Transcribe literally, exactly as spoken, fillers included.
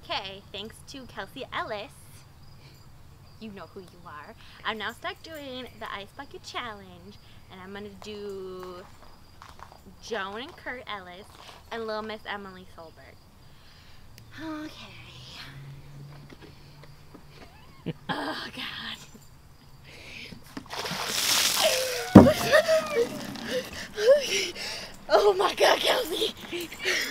Okay, thanks to Kelsey Ellis, you know who you are, I'm now stuck doing the Ice Bucket Challenge, and I'm gonna do Joan and Kurt Ellis and Little Miss Emily Solberg. Okay. Oh God. Oh my God, Kelsey.